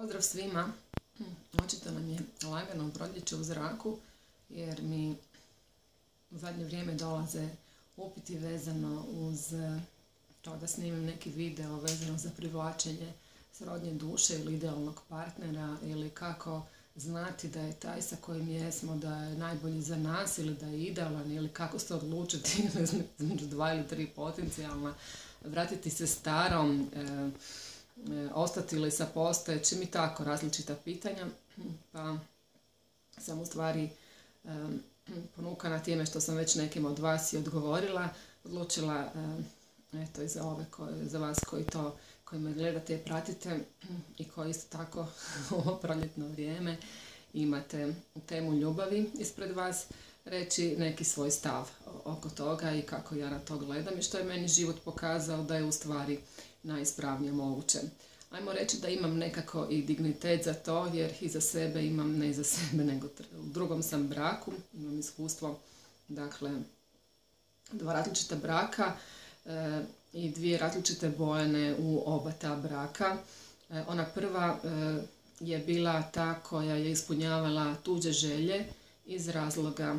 Pozdrav svima. Očito nam je lagano proljeće u zraku jer mi u zadnje vrijeme dolaze upiti vezano uz to da snimim neki video vezano za privlačenje srodnje duše ili idealnog partnera ili kako znati da je taj sa kojim jesmo da je najbolji za nas ili da je idealan ili kako se odlučiti između 2 ili 3 potencijalna, vratiti se starom, ostati li sa postojećim i tako različita pitanja. Pa sam u stvari ponukana time što sam već nekim od vas i odgovorila, odlučila eto i za vas koji me gledate i pratite i koji isto tako u ovo proljetno vrijeme imate temu ljubavi ispred vas, reći neki svoj stav oko toga i kako ja na to gledam i što je meni život pokazao da je u stvari najispravnije moguće. Ajmo reći da imam nekako i dignitet za to jer iza sebe imam, ne iza sebe nego u drugom sam braku, imam iskustvo, dakle 2 različita braka i 2 različite bojane u oba ta braka. Ona prva je bila ta koja je ispunjavala tuđe želje iz razloga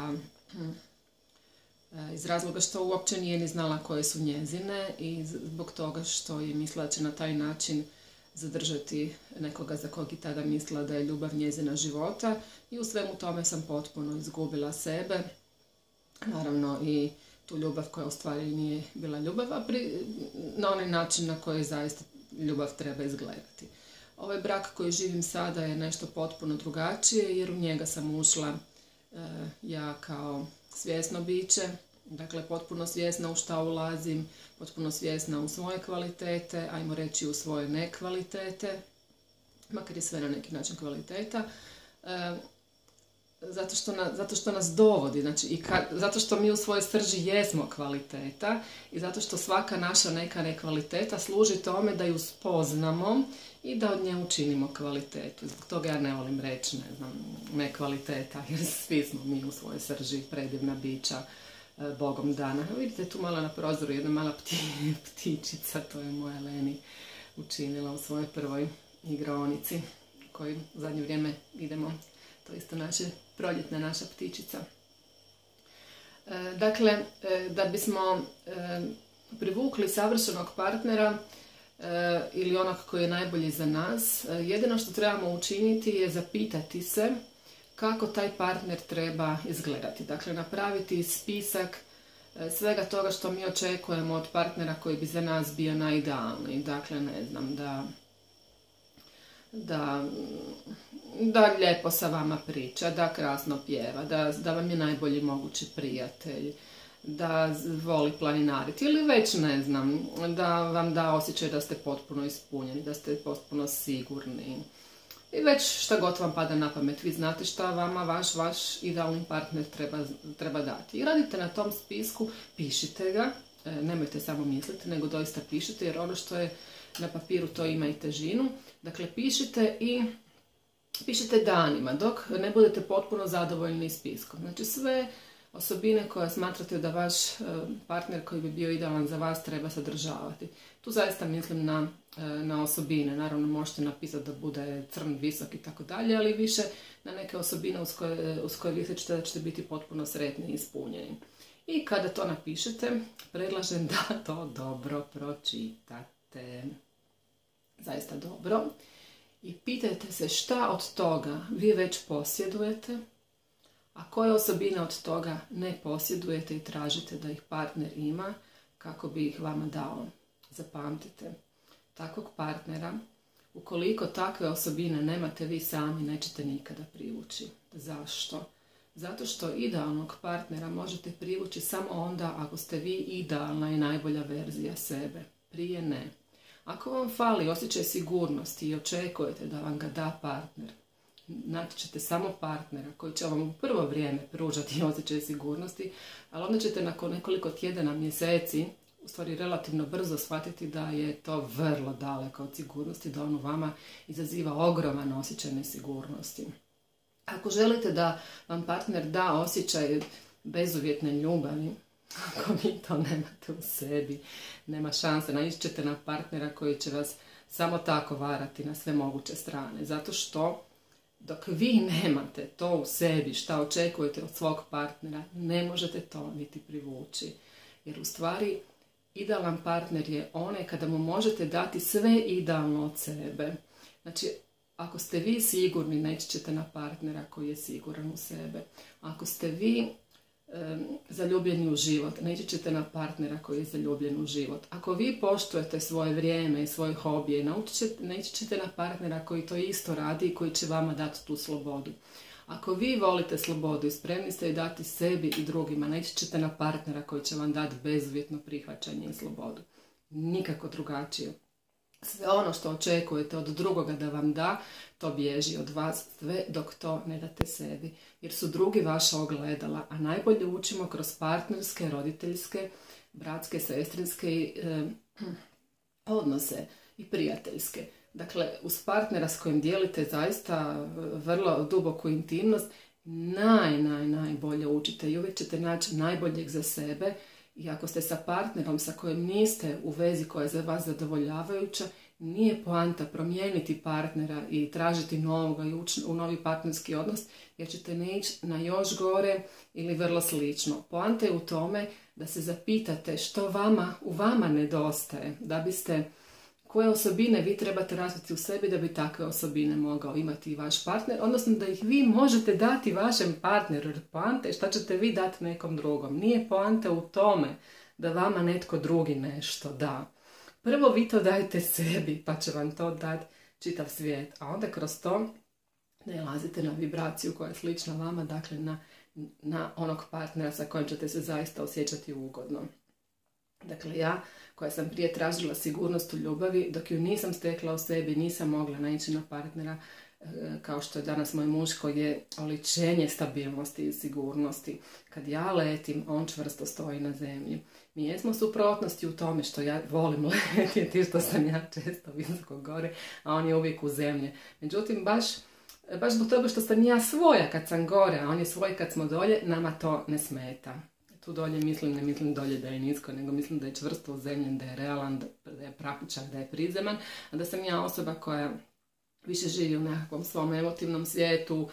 što uopće nije ni znala koje su njezine i zbog toga što je mislila da će na taj način zadržati nekoga za kog i tada mislila da je ljubav njezina života i u svemu tome sam potpuno izgubila sebe, naravno i tu ljubav koja u stvari nije bila ljubav, a na onaj način na koji zaista ljubav treba izgledati. Ovaj brak koji živim sada je nešto potpuno drugačije jer u njega sam ušla ja kao svjesno biće, dakle potpuno svjesna u šta ulazim, potpuno svjesna u svoje kvalitete, ajmo reći u svoje nekvalitete, makar je sve na neki način kvaliteta, zato što nas dovodi, znači zato što mi u svojoj srži jesmo kvaliteta i zato što svaka naša neka nekvaliteta služi tome da ju spoznamo i da od nje učinimo kvalitetu. Zbog toga ja ne volim reći, nekvaliteta, jer svi smo mi u svojoj srži predivna bića, Bogom dana. Vidite tu malo na prozoru jedna mala ptičica, to je moja Leni učinila u svojoj prvoj igraonici koju u zadnje vrijeme idemo. To je isto proljetna naša ptičica. Dakle, da bismo privukli savršenog partnera ili onog koji je najbolji za nas, jedino što trebamo učiniti je zapitati se kako taj partner treba izgledati. Dakle, napraviti spisak svega toga što mi očekujemo od partnera koji bi za nas bio najidealniji. Dakle, ne znam, da lijepo sa vama priča, da krasno pjeva, da vam je najbolji mogući prijatelj, da voli planinariti ili već ne znam, da vam da osjećaj da ste potpuno ispunjeni, da ste potpuno sigurni. I već šta god vam pada na pamet, vi znate šta vama vaš idealni partner treba dati. I radite na tom spisku, pišite ga, nemojte samo misliti, nego doista pišite, jer ono što je na papiru to ima i težinu. Dakle, pišite danima dok ne budete potpuno zadovoljni spiskom. Znači, sve osobine koje smatrate da vaš partner koji bi bio idealan za vas treba sadržavati. Tu zaista mislim na osobine. Naravno, možete napisati da bude crn, visok i tako dalje, ali više na neke osobine uz koje vi da ćete biti potpuno sretni i ispunjeni. I kada to napišete, predlažem da to dobro pročitate. Zaista dobro. I pitajte se šta od toga vi već posjedujete, a koje osobine od toga ne posjedujete i tražite da ih partner ima kako bi ih vama dao. Zapamtite, takvog partnera, ukoliko takve osobine nemate vi sami, nećete nikada privući. Zašto? Zato što idealnog partnera možete privući samo onda ako ste vi idealna i najbolja verzija sebe. Prije ne. Ako vam fali osjećaj sigurnosti i očekujete da vam ga da partner, naći ćete samo partnera koji će vam u prvo vrijeme pružati osjećaj sigurnosti, ali onda ćete nakon nekoliko tjedana, mjeseci, u stvari relativno brzo shvatiti da je to vrlo daleko od sigurnosti, da on u vama izaziva ogroman osjećaj nesigurnosti. Ako želite da vam partner da osjećaj bezuvjetne ljubavi, ako vi to nemate u sebi, nema šanse, naići ćete na partnera koji će vas samo tako varati na sve moguće strane. Zato što dok vi nemate to u sebi šta očekujete od svog partnera, ne možete to niti privući. Jer u stvari idealan partner je onaj kada mu možete dati sve idealno od sebe. Znači, ako ste vi sigurni, neći ćete na partnera koji je siguran u sebe. Ako ste vi zaljubljeni u život, neći ćete na partnera koji je zaljubljen u život. Ako vi poštujete svoje vrijeme i svoje hobije, neći ćete na partnera koji to isto radi i koji će vama dati tu slobodu. Ako vi volite slobodu i spremni ste je dati sebi i drugima, neći ćete na partnera koji će vam dati bezuvjetno prihvaćanje i slobodu. Nikako drugačije. Sve ono što očekujete od drugoga da vam da, to bježi od vas, sve dok to ne date sebi. Jer su drugi vaša ogledala, a najbolje učimo kroz partnerske, roditeljske, bratske, sestrinske odnose i prijateljske. Dakle, uz partnera s kojim dijelite zaista vrlo duboku intimnost, najbolje učite i uvijek ćete naći najboljeg za sebe. I ako ste sa partnerom sa kojim niste u vezi koja je za vas zadovoljavajuća, nije poanta promijeniti partnera i tražiti novoga i ući u novi partnerski odnos, jer ćete ne ići na još gore ili vrlo slično. Poanta je u tome da se zapitate što u vama nedostaje, da biste, koje osobine vi trebate razviti u sebi da bi takve osobine mogao imati i vaš partner, odnosno da ih vi možete dati vašem partneru. Poanta je šta ćete vi dati nekom drugom. Nije poanta u tome da vama netko drugi nešto da. Prvo vi to dajte sebi, pa će vam to dati čitav svijet, a onda kroz to nailazite na vibraciju koja je slična vama, dakle na onog partnera sa kojim ćete se zaista osjećati ugodno. Dakle, ja koja sam prije tražila sigurnost u ljubavi, dok ju nisam stekla u sebi, nisam mogla naići na partnera kao što je danas moj muž, koji je oličenje stabilnosti i sigurnosti. Kad ja letim, on čvrsto stoji na zemlji. Mi jesmo suprotnosti u tome što ja volim letjeti, što sam ja često visoko gore, a on je uvijek u zemlji. Međutim, baš zbog toga što sam ja svoja kad sam gore, a on je svoj kad smo dolje, nama to ne smeta. Tu dolje ne mislim dolje da je nisko, nego mislim da je čvrsto uzemljen, da je realan, da je praktičan, da je prizeman, a da sam ja osoba koja više živi u nekakvom svom emotivnom svijetu.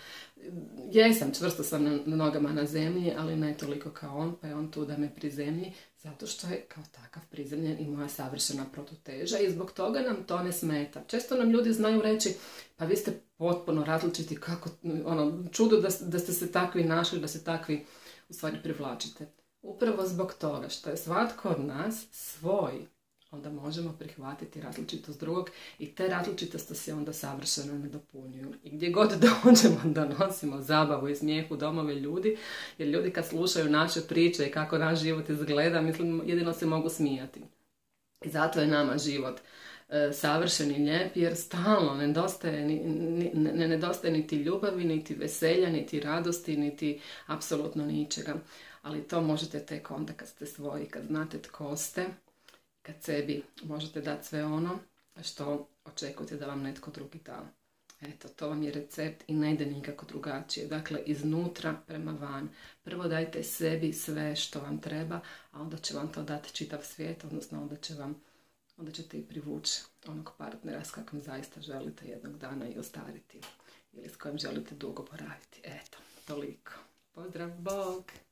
Jesam, čvrsto sam na nogama na zemlji, ali ne toliko kao on, pa je on tu da me prizemlji, zato što je kao takav prizemljen i moja savršena protuteža i zbog toga nam to ne smeta. Često nam ljudi znaju reći, pa vi ste potpuno različiti, kako, čudo da ste se takvi našli, da se takvi u stvari privlačite. Upravo zbog toga što je svatko od nas svoj, onda možemo prihvatiti različitost drugog i te različitosti se onda savršeno nadopunjuju. I gdje god dođemo donosimo zabavu i smijeh u domove ljudi, jer ljudi kad slušaju naše priče i kako naš život izgleda, mislim, jedino se mogu smijati. I zato je nama život savršen i lijep, jer stalno ne nedostaje niti ljubavi, niti veselja, niti radosti, niti apsolutno ničega. Ali to možete tek onda kad ste svoji, kad znate tko ste, kad sebi možete dati sve ono što očekujete da vam netko drugi da. Eto, to vam je recept i ne ide nikako drugačije. Dakle, iznutra prema van. Prvo dajte sebi sve što vam treba, a onda će vam to dati čitav svijet, odnosno onda ćete i privući onog partnera s kakvim zaista želite jednog dana i ostariti. Ili s kojim želite dugo boraviti. Eto, toliko. Pozdrav, Bog!